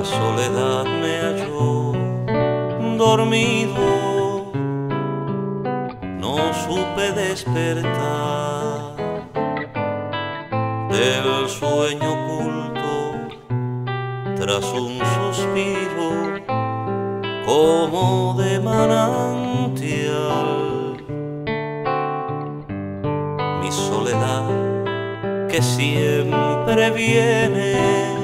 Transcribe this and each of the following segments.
La soledad me halló dormido, no supe despertar del sueño oculto tras un suspiro como de manantial. Mi soledad que siempre viene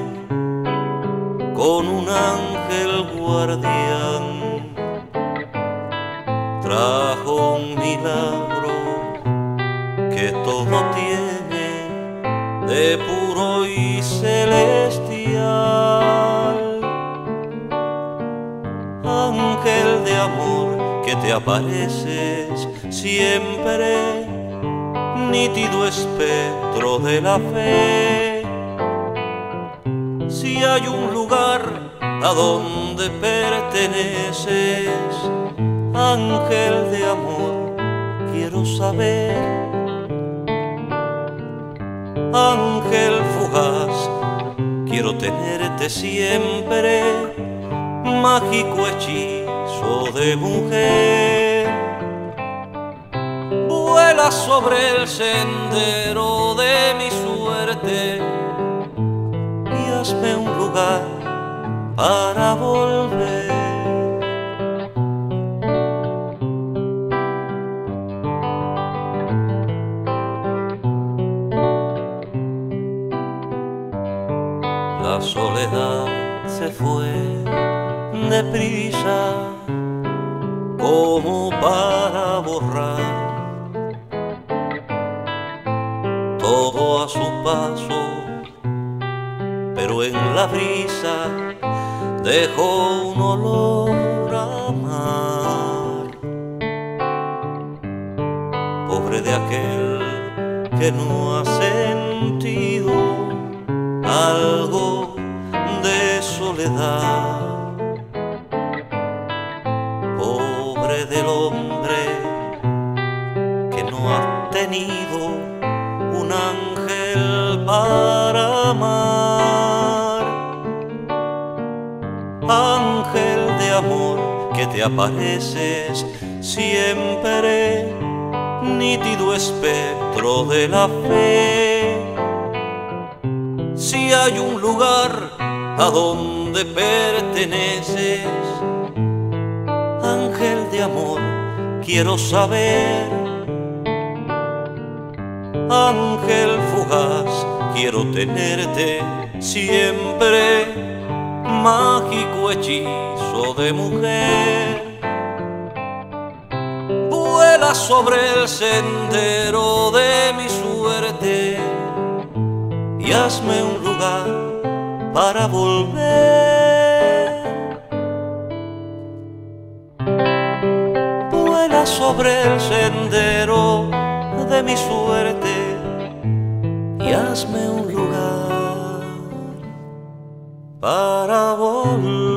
con un ángel guardián, trajo un milagro que todo tiene de puro y celestial. Ángel de amor que te apareces siempre, nítido espectro de la fe. Si hay un lugar a donde perteneces, ángel de amor, quiero saber. Ángel fugaz, quiero tenerte siempre, mágico hechizo de mujer. Vuela sobre el sendero de mi suerte y hazme un lugar para volver. La soledad se fue deprisa como para borrar todo a su paso, pero en la brisa dejó un olor a mar. Pobre de aquel que no ha sentido algo de soledad. Pobre del hombre que no ha tenido un ángel para amar. Ángel de amor que te apareces siempre, nítido espectro de la fe. Si hay un lugar a donde perteneces, ángel de amor, quiero saber. Ángel fugaz, quiero tenerte siempre, mágico hechizo de mujer. Vuela sobre el sendero de mi suerte y hazme un lugar para volver. Vuela sobre el sendero de mi suerte y hazme un lugar para volver.